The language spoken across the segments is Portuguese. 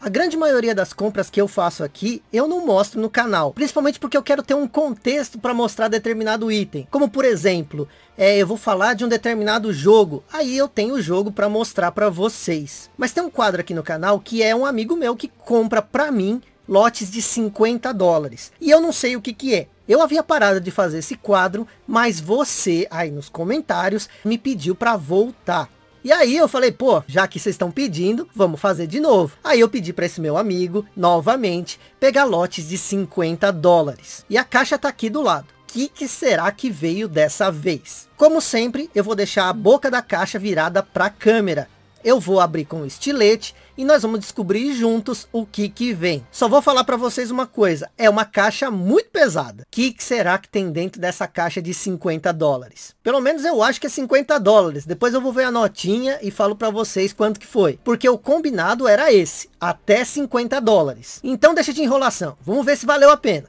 A grande maioria das compras que eu faço aqui, eu não mostro no canal. Principalmente porque eu quero ter um contexto para mostrar determinado item. Como por exemplo, eu vou falar de um determinado jogo. Aí eu tenho o jogo para mostrar para vocês. Mas tem um quadro aqui no canal que é um amigo meu que compra para mim lotes de 50 dólares. E eu não sei o que que é. Eu havia parado de fazer esse quadro, mas você aí nos comentários me pediu para voltar. E aí eu falei, pô, já que vocês estão pedindo, vamos fazer de novo. Aí eu pedi para esse meu amigo, novamente, pegar lotes de 50 dólares. E a caixa tá aqui do lado. O que será que veio dessa vez? Como sempre, eu vou deixar a boca da caixa virada para a câmera. Eu vou abrir com o estilete e nós vamos descobrir juntos o que vem. Só vou falar para vocês uma coisa. É uma caixa muito pesada. O que será que tem dentro dessa caixa de 50 dólares? Pelo menos eu acho que é 50 dólares. Depois eu vou ver a notinha e falo para vocês quanto que foi. Porque o combinado era esse. Até 50 dólares. Então deixa de enrolação. Vamos ver se valeu a pena.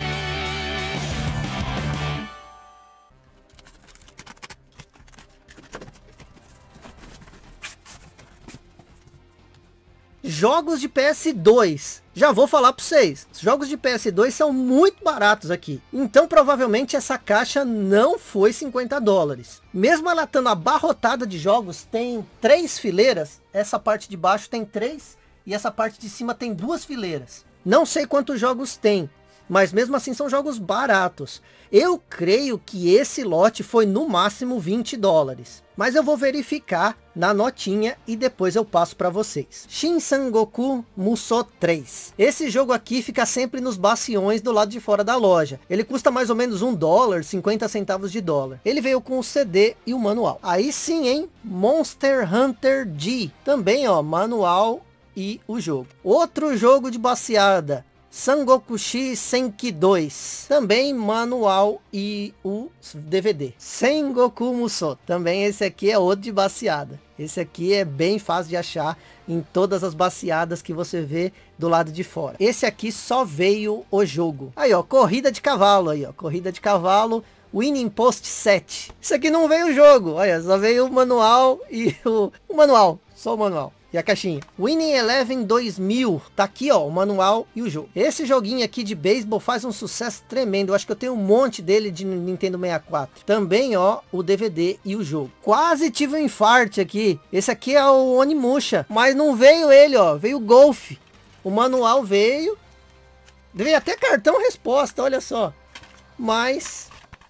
Jogos de PS2. Já vou falar para vocês. Jogos de PS2 são muito baratos aqui. Então provavelmente essa caixa não foi 50 dólares. Mesmo ela estando abarrotada de jogos, tem 3 fileiras. Essa parte de baixo tem 3 e essa parte de cima tem 2 fileiras. Não sei quantos jogos tem, mas mesmo assim são jogos baratos. Eu creio que esse lote foi no máximo 20 dólares. Mas eu vou verificar na notinha e depois eu passo para vocês. Shin Sangoku Musou 3. Esse jogo aqui fica sempre nos bastiões do lado de fora da loja. Ele custa mais ou menos 1 dólar, 50 centavos de dólar. Ele veio com o CD e o manual. Aí sim, hein? Monster Hunter G. Também, ó, manual e o jogo. Outro jogo de baseada. Sangokushi Senki 2, também manual e o DVD. Sengoku Musou, também esse aqui é outro de baseada. Esse aqui é bem fácil de achar em todas as baseadas que você vê do lado de fora. Esse aqui só veio o jogo. Aí ó, corrida de cavalo aí ó, corrida de cavalo. Winning Post 7. Isso aqui não veio o jogo, olha, só veio o manual e o manual, só o manual. E a caixinha. Winning Eleven 2000. Tá aqui, ó, o manual e o jogo. Esse joguinho aqui de beisebol faz um sucesso tremendo. Eu acho que eu tenho um monte dele de Nintendo 64. Também, ó, o DVD e o jogo. Quase tive um infarte aqui. Esse aqui é o Onimusha. Mas não veio ele, ó. Veio o Golf. O manual veio. Veio até cartão resposta, olha só. Mas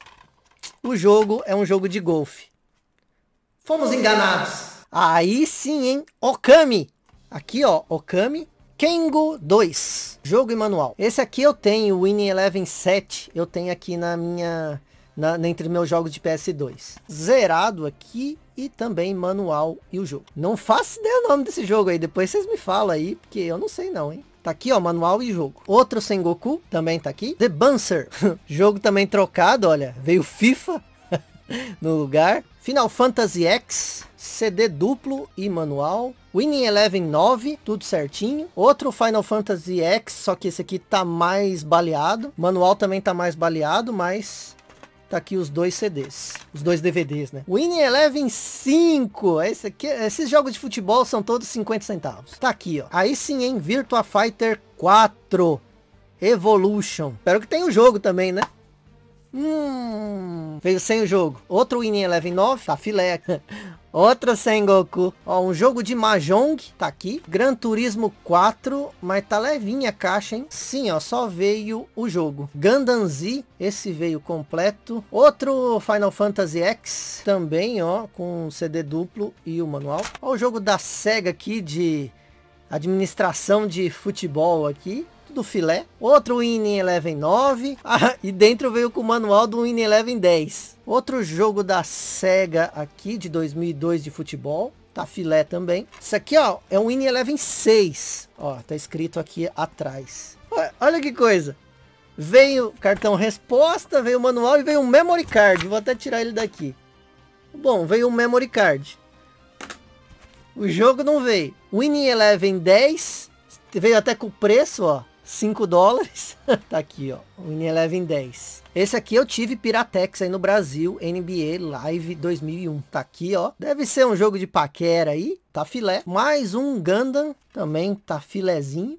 o jogo é um jogo de golfe. Fomos enganados. Aí sim, hein? Okami. Aqui, ó. Okami. Kengo 2. Jogo e manual. Esse aqui eu tenho. O Winning Eleven 7. Eu tenho aqui na minha... entre meus jogos de PS2. Zerado aqui. E também manual e o jogo. Não faço ideia o nome desse jogo aí. Depois vocês me falam aí. Porque eu não sei não, hein? Tá aqui, ó, manual e jogo. Outro Sengoku também tá aqui. The Bouncer. Jogo também trocado, olha. Veio FIFA no lugar. Final Fantasy X. CD duplo e manual. Winning Eleven 9, tudo certinho. Outro Final Fantasy X, só que esse aqui tá mais baleado. Manual também tá mais baleado, mas tá aqui os 2 CDs. Os 2 DVDs, né? Winning Eleven 5. Esse aqui, esses jogos de futebol são todos 50 centavos. Tá aqui, ó. Aí sim, hein? Virtua Fighter 4 Evolution. Espero que tenha o jogo também, né? Veio sem o jogo. Outro Winning Eleven 9. Tá filé. Outro Sengoku. Ó, um jogo de Mahjong. Tá aqui. Gran Turismo 4. Mas tá levinha a caixa, hein? Sim, ó. Só veio o jogo. Gundam Z. Esse veio completo. Outro Final Fantasy X. Também, ó. Com CD duplo e o manual. Ó, o jogo da Sega aqui de administração de futebol aqui. Do filé. Outro Winning Eleven 9. Ah, e dentro veio com o manual do Winning Eleven 10. Outro jogo da Sega aqui de 2002 de futebol. Tá filé também. Isso aqui, ó, é um Winning Eleven 6. Ó, tá escrito aqui atrás. Olha que coisa. Veio cartão resposta, veio o manual e veio um memory card. Vou até tirar ele daqui. Bom, veio um memory card. O jogo não veio. Winning Eleven 10. Veio até com o preço, ó. $5. Tá aqui, ó. Winning Eleven 10. Esse aqui eu tive Piratex aí no Brasil. NBA Live 2001. Tá aqui, ó. Deve ser um jogo de paquera aí. Tá filé. Mais um Gundam. Também tá filézinho.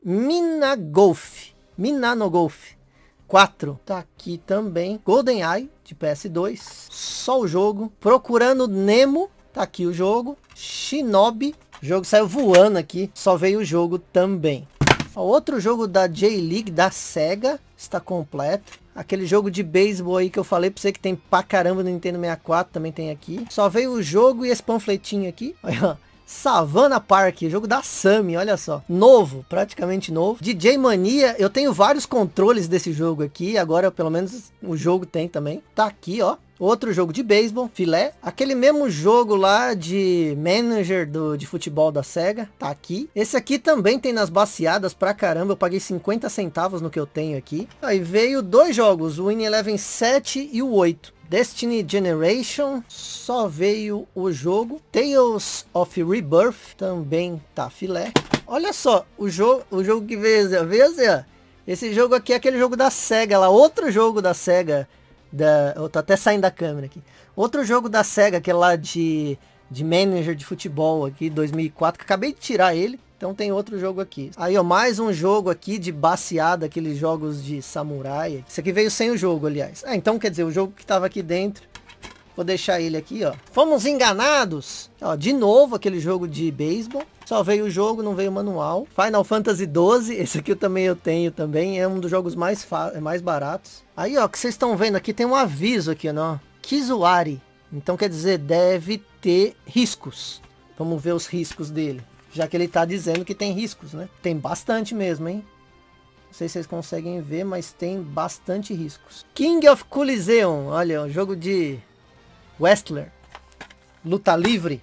Minanogolf 4. Tá aqui também. GoldenEye de PS2. Só o jogo. Procurando Nemo. Tá aqui o jogo. Shinobi. O jogo saiu voando aqui. Só veio o jogo também. Outro jogo da J-League da Sega está completo. Aquele jogo de beisebol aí que eu falei pra você que tem pra caramba no Nintendo 64 também tem aqui. Só veio o jogo e esse panfletinho aqui. Olha, Savannah Park, jogo da Sammy, olha só. Novo, praticamente novo. DJ Mania, eu tenho vários controles desse jogo aqui. Agora pelo menos o jogo tem também. Tá aqui, ó. Outro jogo de beisebol, filé. Aquele mesmo jogo lá de manager de futebol da Sega. Tá aqui. Esse aqui também tem nas baseadas pra caramba. Eu paguei 50 centavos no que eu tenho aqui. Aí veio dois jogos. O Winning Eleven 7 e o 8. Destiny Generation. Só veio o jogo. Tales of Rebirth. Também tá filé. Olha só. O jogo que veio assim, ó. Esse jogo aqui é aquele jogo da Sega lá. Outro jogo da Sega. Eu tô até saindo da câmera aqui. Outro jogo da Sega, aquele lá de manager de futebol aqui, 2004, que acabei de tirar ele. Então tem outro jogo aqui. Aí, ó, mais um jogo aqui de baseada, aqueles jogos de samurai. Isso aqui veio sem o jogo, aliás. Então, quer dizer, o jogo que tava aqui dentro. Vou deixar ele aqui, ó. Fomos enganados. Ó, de novo, aquele jogo de beisebol. Só veio o jogo, não veio o manual. Final Fantasy 12. Esse aqui eu tenho também. É um dos jogos mais baratos. Aí, ó, que vocês estão vendo aqui, tem um aviso aqui, ó. Kizuari. Então, quer dizer, deve ter riscos. Vamos ver os riscos dele. Já que ele tá dizendo que tem riscos, né? Tem bastante mesmo, hein? Não sei se vocês conseguem ver, mas tem bastante riscos. King of Coliseum. Olha, um jogo de wrestler. Luta livre.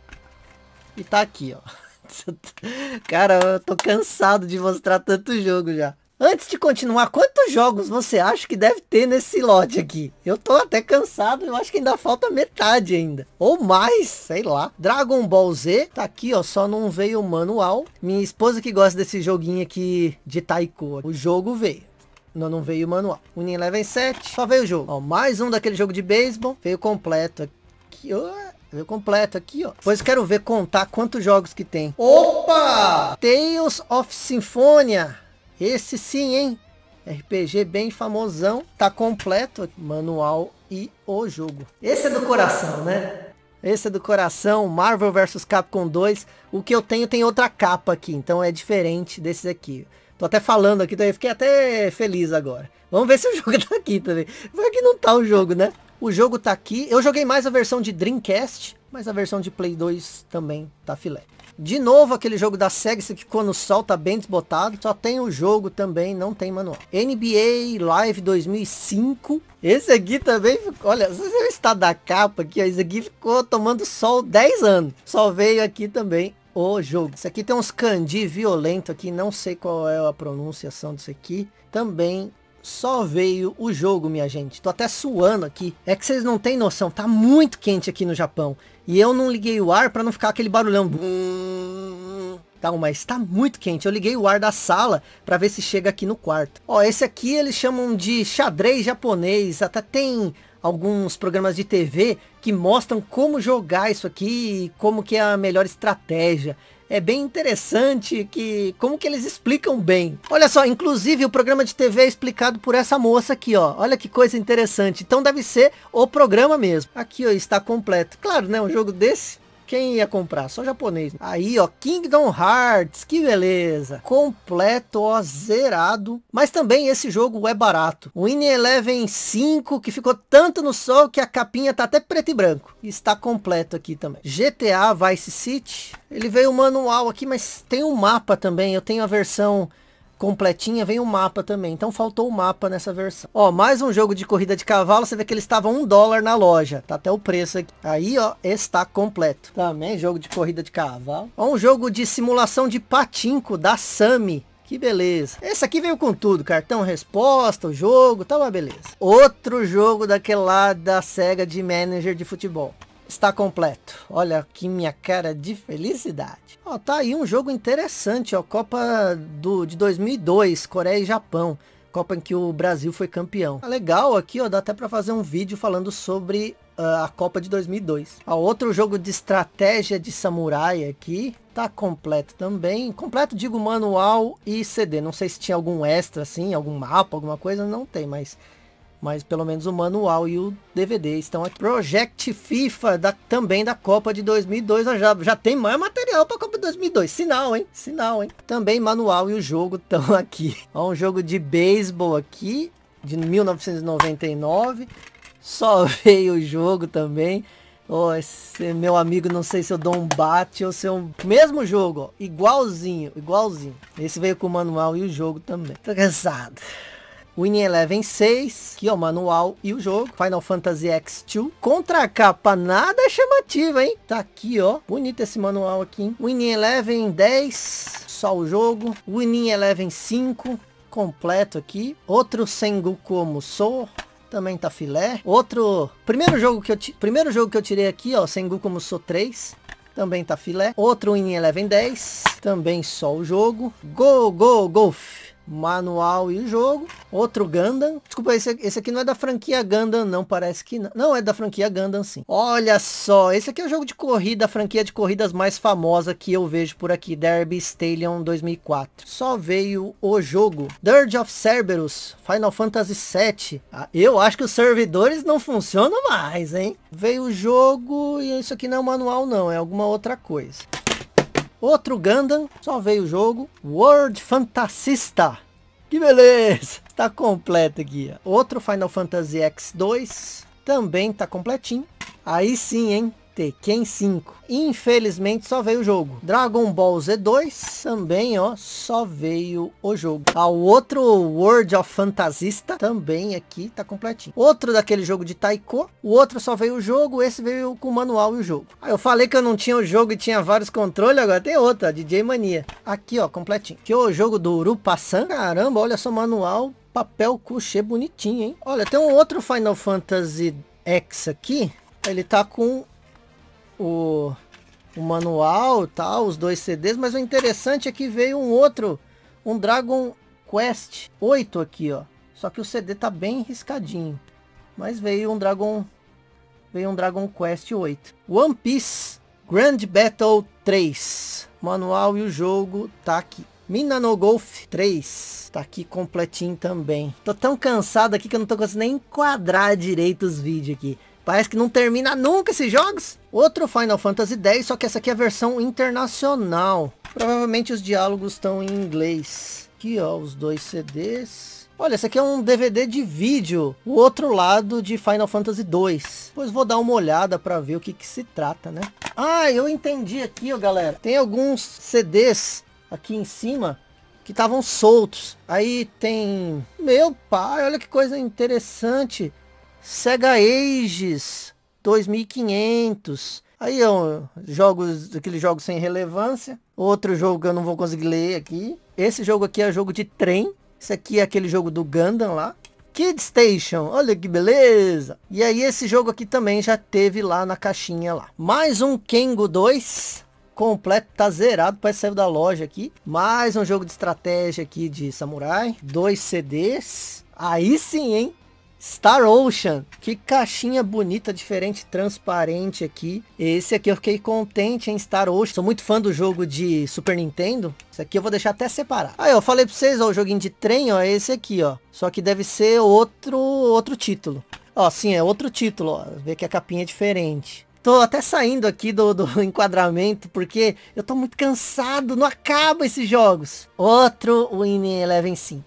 E tá aqui, ó. Cara, eu tô cansado de mostrar tanto jogo já. Antes de continuar, quantos jogos você acha que deve ter nesse lote aqui? Eu tô até cansado, eu acho que ainda falta metade ainda. Ou mais, sei lá. Dragon Ball Z, tá aqui, ó, só não veio o manual. Minha esposa que gosta desse joguinho aqui de Taiko. O jogo veio. Não veio o manual. Winning Eleven 7, só veio o jogo. Ó, mais um daquele jogo de beisebol. Veio completo aqui, ó. Veio completo aqui, ó. Depois quero ver contar quantos jogos que tem. Opa! Tales of Symphonia. Esse sim, hein? RPG bem famosão. Tá completo. Manual e o jogo. Esse é do coração, né? Esse é do coração. Marvel vs Capcom 2. O que eu tenho tem outra capa aqui. Então é diferente desses aqui. Tô até falando aqui. Então fiquei até feliz agora. Vamos ver se o jogo tá aqui também. Vai que não tá o jogo, né? O jogo tá aqui. Eu joguei mais a versão de Dreamcast. Mas a versão de Play 2 também tá filé. De novo aquele jogo da Sega, esse que quando sol tá bem desbotado. Só tem o jogo também, não tem manual. NBA Live 2005. Esse aqui também, olha, se você está da capa aqui, ó, esse aqui ficou tomando sol 10 anos. Só veio aqui também o jogo. Esse aqui tem uns kanji violento aqui, não sei qual é a pronunciação disso aqui. Também só veio o jogo, minha gente. Tô até suando aqui. É que vocês não têm noção, tá muito quente aqui no Japão. E eu não liguei o ar para não ficar aquele barulhão. Tá, mas tá muito quente. Eu liguei o ar da sala para ver se chega aqui no quarto. Ó, esse aqui eles chamam de xadrez japonês. Até tem alguns programas de TV que mostram como jogar isso aqui e como que é a melhor estratégia. É bem interessante como que eles explicam bem. Olha só, inclusive o programa de TV é explicado por essa moça aqui, ó. Olha que coisa interessante. Então deve ser o programa mesmo. Aqui, ó, está completo. Claro, né, um jogo desse, quem ia comprar? Só japonês. Aí, ó, Kingdom Hearts, que beleza. Completo, ó, zerado. Mas também esse jogo é barato. O Winning Eleven 5, que ficou tanto no sol que a capinha tá até preto e branco. Está completo aqui também. GTA Vice City. Ele veio o manual aqui, mas tem um mapa também. Eu tenho a versão completinha, vem o mapa também. Então faltou o mapa nessa versão. Ó, mais um jogo de corrida de cavalo. Você vê que ele estava $1 na loja. Tá até o preço aqui. Aí, ó, está completo. Também jogo de corrida de cavalo. Ó, um jogo de simulação de patinco da Sammy. Que beleza. Esse aqui veio com tudo. Cartão resposta, o jogo, tá uma beleza. Outro jogo daquele lá da Sega de manager de futebol. está completo. Olha aqui minha cara de felicidade. Ó, tá aí um jogo interessante, ó. Copa de 2002, Coreia e Japão. Copa em que o Brasil foi campeão. Tá legal aqui, ó. Dá até para fazer um vídeo falando sobre a Copa de 2002. Ó, outro jogo de estratégia de samurai aqui. Tá completo também. Completo, digo, manual e CD. Não sei se tinha algum extra, assim, algum mapa, alguma coisa. Não tem, mas pelo menos o manual e o DVD estão aqui. Project FIFA, também da Copa de 2002. Já tem mais material para a Copa de 2002. Sinal, hein? Sinal, hein? Também manual e o jogo estão aqui. Ó, um jogo de beisebol aqui, de 1999. Só veio o jogo também. Oh, esse meu amigo, não sei se eu dou um bate ou se é o mesmo jogo, ó, igualzinho. Esse veio com o manual e o jogo também. Tô cansado. Winning Eleven 6, aqui ó, o manual e o jogo. Final Fantasy X2. Contra capa nada chamativa, hein? Tá aqui, ó. Bonito esse manual aqui, hein? Winning Eleven 10, só o jogo. Winning Eleven 5, completo aqui. Outro Sengoku Musou. Também tá filé. Outro... Primeiro jogo que eu tirei aqui, ó. Sengoku Musou 3. Também tá filé. Outro Winning Eleven 10. Também só o jogo. Golf. Manual e o jogo. Outro Gundam. Desculpa, esse aqui não é da franquia Gundam, não. Parece que não. Não, é da franquia Gundam, sim. Olha só. Esse aqui é o jogo de corrida, a franquia de corridas mais famosa que eu vejo por aqui. Derby Stallion 2004. Só veio o jogo. Dirge of Cerberus. Final Fantasy VII. Ah, eu acho que os servidores não funcionam mais, hein? Veio o jogo e isso aqui não é o manual, não. É alguma outra coisa. Outro Gundam, só veio o jogo. World Fantasista. Que beleza. Tá completo aqui, ó. Outro Final Fantasy X2. Também tá completinho. Aí sim, hein. Tekken 5. Infelizmente só veio o jogo. Dragon Ball Z2. Também, ó. Só veio o jogo. Ah, o outro World of Fantasista. Também aqui tá completinho. Outro daquele jogo de Taiko. O outro só veio o jogo. Esse veio com o manual e o jogo. Ah, eu falei que eu não tinha o jogo e tinha vários controles. Agora tem outro, ó, DJ Mania. Aqui, ó, completinho. Aqui, ó, o jogo do Urupa-san. Caramba, olha só o manual. Papel couché bonitinho, hein? Olha, tem um outro Final Fantasy X aqui. Ele tá com o manual, tal, os 2 CDs, mas o interessante é que veio um Dragon Quest 8 aqui, ó. Só que o CD tá bem riscadinho, mas veio um Dragon Quest 8. One Piece Grand Battle 3, manual e o jogo tá aqui. Mina no Golf 3, tá aqui completinho também. Tô tão cansado aqui que eu não tô conseguindo nem enquadrar direito os vídeos aqui. Parece que não termina nunca esses jogos. Outro Final Fantasy X, só que essa aqui é a versão internacional. Provavelmente os diálogos estão em inglês. Aqui, ó, os 2 CDs. Olha, esse aqui é um DVD de vídeo. O outro lado de Final Fantasy 2. Depois vou dar uma olhada para ver o que se trata, né? Ah, eu entendi aqui, ó, galera. Tem alguns CDs aqui em cima que estavam soltos. Aí tem... Meu pai, olha que coisa interessante. Sega Ages 2500. Aí ó, aqueles jogos sem relevância. Outro jogo que eu não vou conseguir ler aqui. Esse jogo aqui é jogo de trem. Esse aqui é aquele jogo do Gundam lá. Kid Station, olha que beleza. E aí esse jogo aqui também já teve lá na caixinha lá. Mais um Kengo 2 completo, tá zerado, parece que saiu da loja aqui. Mais um jogo de estratégia aqui de samurai. 2 CDs. Aí sim, hein? Star Ocean, que caixinha bonita, diferente, transparente aqui. Esse aqui eu fiquei contente em Star Ocean. Sou muito fã do jogo de Super Nintendo. Esse aqui eu vou deixar até separar. Aí eu falei pra vocês, ó, o joguinho de trem, ó, é esse aqui, ó. Só que deve ser outro título. Ó, sim, é outro título, ó. Vê que a capinha é diferente. Tô até saindo aqui do enquadramento, porque eu tô muito cansado, não acaba esses jogos. Outro Winning Eleven 5.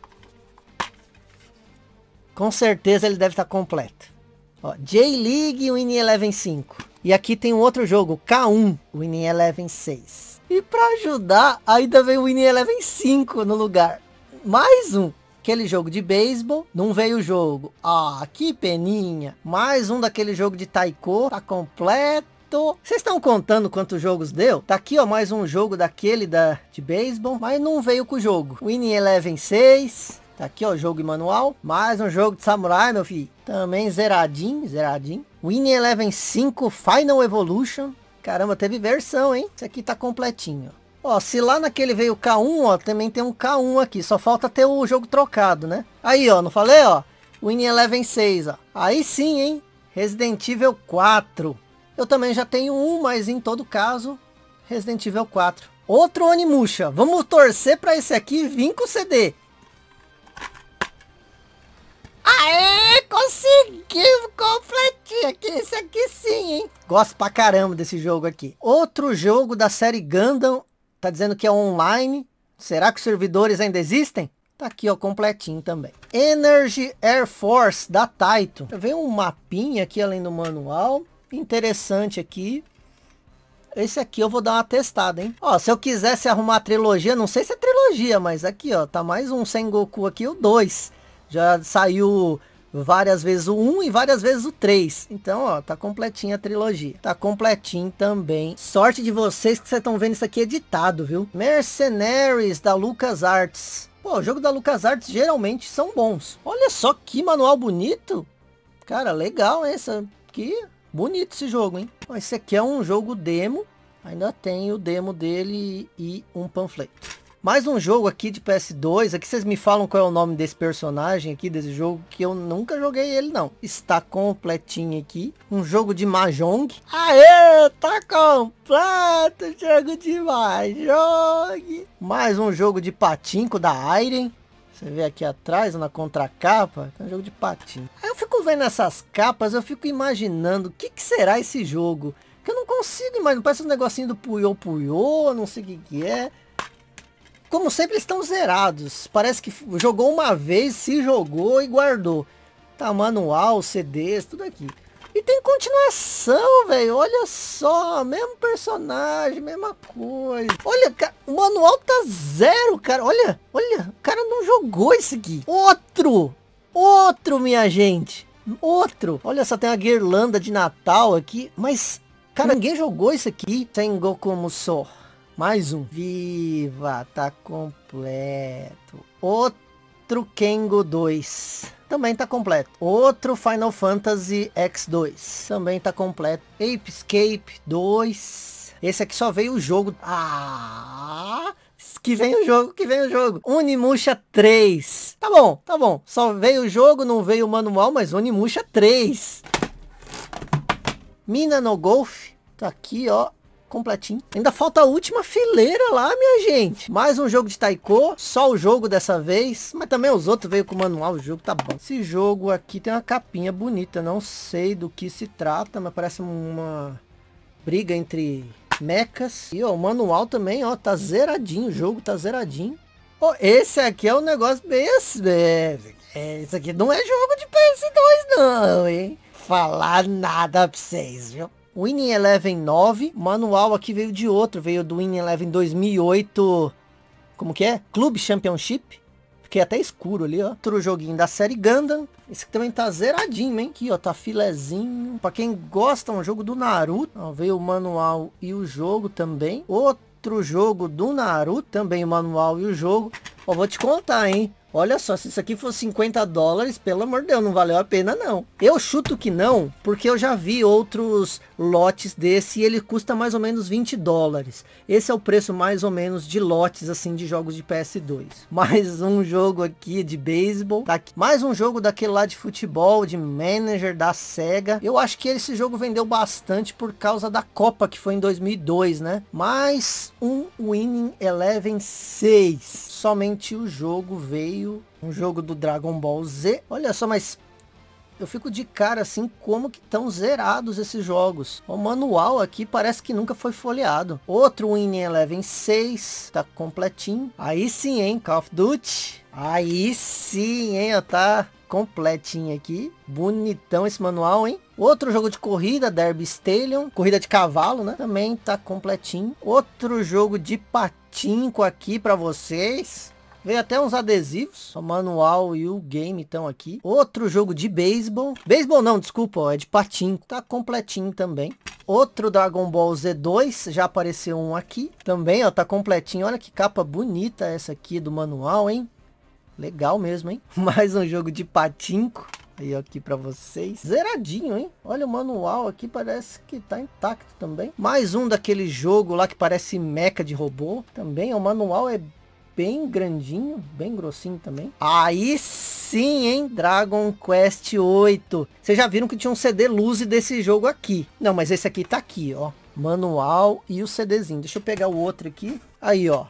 Com certeza ele deve estar completo. Ó, J-League Winning Eleven 5. E aqui tem um outro jogo, K1 Winning Eleven 6. E para ajudar, ainda veio o Winning Eleven 5 no lugar. Mais um. Aquele jogo de beisebol, não veio o jogo. Ah, que peninha. Mais um daquele jogo de Taiko, tá completo. Vocês estão contando quantos jogos deu? Tá aqui, ó, mais um jogo daquele de beisebol, mas não veio com o jogo. Winning Eleven 6. Tá aqui, ó, o jogo e manual. Mais um jogo de samurai, meu filho. Também zeradinho, zeradinho. Winning Eleven 5 Final Evolution. Caramba, teve versão, hein? Esse aqui tá completinho. Ó, se lá naquele veio o K1, ó, também tem um K1 aqui. Só falta ter o jogo trocado, né? Aí, ó, não falei, ó? Winning Eleven 6, ó. Aí sim, hein? Resident Evil 4. Eu também já tenho um, mas em todo caso, Resident Evil 4. Outro Onimusha. Vamos torcer pra esse aqui vir com CD. Aê, conseguimos completinho aqui, esse aqui sim, hein? Gosto pra caramba desse jogo aqui. Outro jogo da série Gundam, tá dizendo que é online. Será que os servidores ainda existem? Tá aqui, ó, completinho também. Energy Air Force da Taito. Vem um mapinha aqui além do manual. Interessante aqui. Esse aqui eu vou dar uma testada, hein? Ó, se eu quisesse arrumar a trilogia, não sei se é trilogia, mas aqui, ó, tá mais um Sengoku aqui, o 2. Já saiu várias vezes o 1 e várias vezes o 3. Então, ó, tá completinha a trilogia. Tá completinho também. Sorte de vocês que vocês estão vendo isso aqui editado, viu? Mercenaries da LucasArts. Pô, o jogo da LucasArts geralmente são bons. Olha só que manual bonito. Cara, legal essa aqui. Bonito esse jogo, hein? Ó, esse aqui é um jogo demo. Ainda tem o demo dele e um panfleto. Mais um jogo aqui de PS2. Aqui vocês me falam qual é o nome desse personagem aqui, desse jogo, que eu nunca joguei ele não. Está completinho aqui. Um jogo de Mahjong. Aê, tá completo o jogo de Mahjong. Mais um jogo de patinco da Iron. Você vê aqui atrás, na contracapa, é um jogo de patinho. Aí eu fico vendo essas capas, eu fico imaginando o que será esse jogo. Que eu não consigo imaginar, parece um negocinho do Puyo Puyo, não sei o que é. Como sempre, eles estão zerados. Parece que jogou uma vez, se jogou e guardou. Tá, manual, CDs, tudo aqui. E tem continuação, velho. Olha só, mesmo personagem, mesma coisa. Olha, o manual tá zero, cara. Olha, olha, o cara não jogou esse aqui. Outro, minha gente. Outro. Olha só, tem uma guirlanda de Natal aqui. Mas, cara, ninguém jogou isso aqui. Sengoku Musou. Mais um. Viva, tá completo. Outro Kengo 2. Também tá completo. Outro Final Fantasy X2. Também tá completo. Ape Escape 2. Esse aqui só veio o jogo. Ah! Que vem o jogo. Onimusha 3. Tá bom. Só veio o jogo, não veio o manual, mas Onimusha 3. Mina no Golf. Tá aqui, ó. Completinho. Ainda falta a última fileira lá, minha gente. Mais um jogo de Taiko. Só o jogo dessa vez. Mas também os outros veio com o manual. O jogo tá bom. Esse jogo aqui tem uma capinha bonita. Não sei do que se trata, mas parece uma briga entre mechas. E ó, o manual também, ó, tá zeradinho. O jogo tá zeradinho. Ó, esse aqui é um negócio bem assim. Esse aqui não é jogo de PS2 não, hein? Falar nada pra vocês, viu? Winning Eleven 9, manual aqui veio de outro, veio do Winning Eleven 2008, como que é? Club Championship, fiquei até escuro ali, ó. Outro joguinho da série Gundam, esse aqui também tá zeradinho, hein? Aqui, ó, tá filezinho, pra quem gosta, um jogo do Naruto, ó, veio o manual e o jogo também. Outro jogo do Naruto, também o manual e o jogo, ó, vou te contar, hein? Olha só, se isso aqui fosse 50 dólares, pelo amor de Deus, não valeu a pena não. Eu chuto que não, porque eu já vi outros lotes desse e ele custa mais ou menos 20 dólares. Esse é o preço mais ou menos de lotes assim de jogos de PS2. Mais um jogo aqui de beisebol. Tá aqui. Mais um jogo daquele lá de futebol, de manager da Sega. Eu acho que esse jogo vendeu bastante por causa da Copa que foi em 2002, né? Mais um Winning Eleven 6. Somente o jogo veio, um jogo do Dragon Ball Z. Olha só, mas eu fico de cara assim, como que estão zerados esses jogos. O manual aqui parece que nunca foi folheado. Outro Winning Eleven 6, tá completinho. Aí sim, hein, Call of Duty. Aí sim, hein, ó, tá completinho aqui. Bonitão esse manual, hein. Outro jogo de corrida, Derby Stallion, corrida de cavalo, né? Também tá completinho. Outro jogo de patinco aqui pra vocês. Veio até uns adesivos. O manual e o game estão aqui. Outro jogo de beisebol. Beisebol não, desculpa, ó, é de patinco. Tá completinho também. Outro Dragon Ball Z2. Já apareceu um aqui. Também, ó, tá completinho. Olha que capa bonita essa aqui do manual, hein? Legal mesmo, hein? Mais um jogo de patinco. Aí aqui pra vocês. Zeradinho, hein? Olha o manual aqui, parece que tá intacto também. Mais um daquele jogo lá que parece meca de robô. Também, o manual é bem grandinho, bem grossinho também. Aí sim, hein? Dragon Quest 8. Vocês já viram que tinha um CD Luzi desse jogo aqui. Não, mas esse aqui tá aqui, ó. Manual e o CDzinho. Deixa eu pegar o outro aqui. Aí, ó.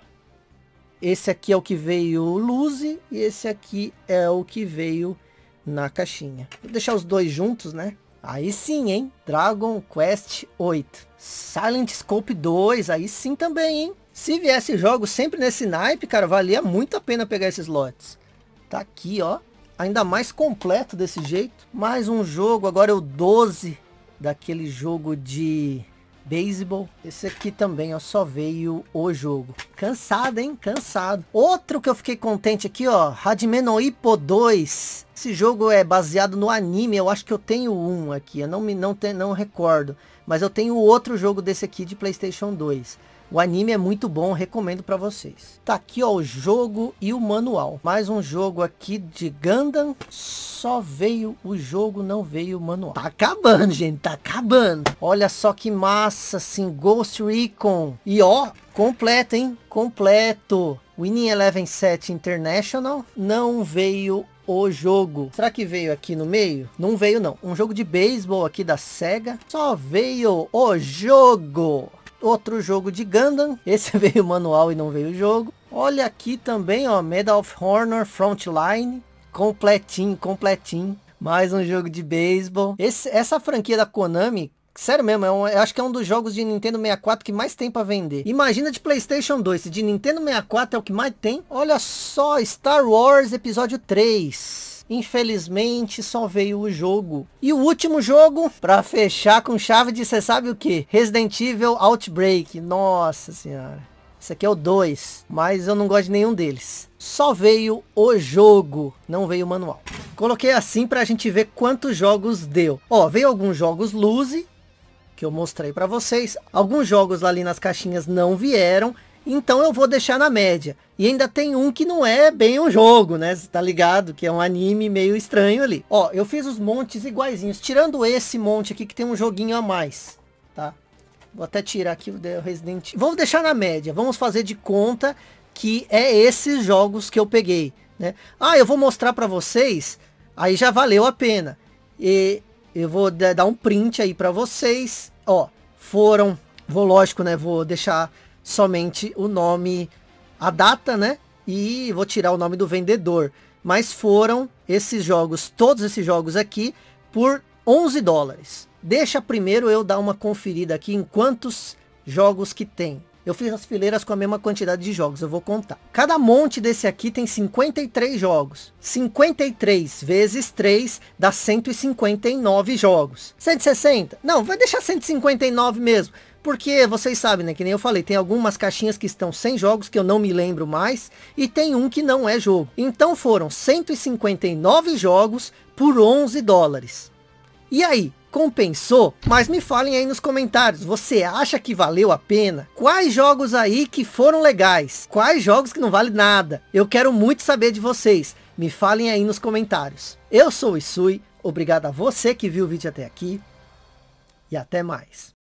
Esse aqui é o que veio Luzi e esse aqui é o que veio na caixinha. Vou deixar os dois juntos, né? Aí sim, hein? Dragon Quest 8. Silent Scope 2. Aí sim também, hein? Se viesse jogos sempre nesse naipe, cara, valia muito a pena pegar esses lotes. Tá aqui, ó. Ainda mais completo desse jeito. Mais um jogo. Agora é o 12 daquele jogo de beisebol. Esse aqui também, ó, só veio o jogo. Cansado, hein? Cansado. Outro que eu fiquei contente aqui, ó, Hajime no Ippo 2. Esse jogo é baseado no anime. Eu acho que eu tenho um aqui. Eu não recordo. Mas eu tenho outro jogo desse aqui de PlayStation 2. O anime é muito bom, recomendo para vocês. Tá aqui, ó, o jogo e o manual. Mais um jogo aqui de Gundam. Só veio o jogo, não veio o manual. Tá acabando, gente, tá acabando. Olha só que massa, assim, Ghost Recon. E ó, completo, hein? Completo. Winning Eleven 7 International. Não veio o jogo. Será que veio aqui no meio? Não veio, não. Um jogo de beisebol aqui da Sega. Só veio o jogo. Outro jogo de Gundam. Esse veio o manual e não veio o jogo. Olha aqui também, ó, Medal of Honor Frontline. Completinho, completinho. Mais um jogo de beisebol. Essa franquia da Konami, sério mesmo, eu acho que é um dos jogos de Nintendo 64 que mais tem para vender. Imagina de PlayStation 2, se de Nintendo 64 é o que mais tem. Olha só, Star Wars Episódio 3. Infelizmente só veio o jogo. E o último jogo, para fechar com chave de você sabe o que? Resident Evil Outbreak. Nossa senhora. Esse aqui é o 2, mas eu não gosto de nenhum deles. Só veio o jogo, não veio o manual. Coloquei assim pra gente ver quantos jogos deu. Ó, veio alguns jogos Luzi, que eu mostrei pra vocês. Alguns jogos ali nas caixinhas não vieram. Então eu vou deixar na média. E ainda tem um que não é bem um jogo, né? Você tá ligado? Que é um anime meio estranho ali. Ó, eu fiz os montes iguaizinhos. Tirando esse monte aqui que tem um joguinho a mais. Tá? Vou até tirar aqui o Resident Evil. Vamos deixar na média. Vamos fazer de conta que é esses jogos que eu peguei, né? Ah, eu vou mostrar pra vocês. Aí já valeu a pena. E eu vou dar um print aí pra vocês. Ó, foram... Lógico, né? Vou deixar somente o nome, a data, né? E vou tirar o nome do vendedor. Mas foram esses jogos, todos esses jogos aqui, por 11 dólares. Deixa primeiro eu dar uma conferida aqui em quantos jogos que tem. Eu fiz as fileiras com a mesma quantidade de jogos, eu vou contar. Cada monte desse aqui tem 53 jogos. 53 vezes 3 dá 159 jogos. 160? Não, vai deixar 159 mesmo. Porque vocês sabem, né, que nem eu falei, tem algumas caixinhas que estão sem jogos, que eu não me lembro mais, e tem um que não é jogo. Então foram 159 jogos por 11 dólares. E aí, compensou? Mas me falem aí nos comentários, você acha que valeu a pena? Quais jogos aí que foram legais? Quais jogos que não valem nada? Eu quero muito saber de vocês. Me falem aí nos comentários. Eu sou o Isui, obrigado a você que viu o vídeo até aqui, e até mais.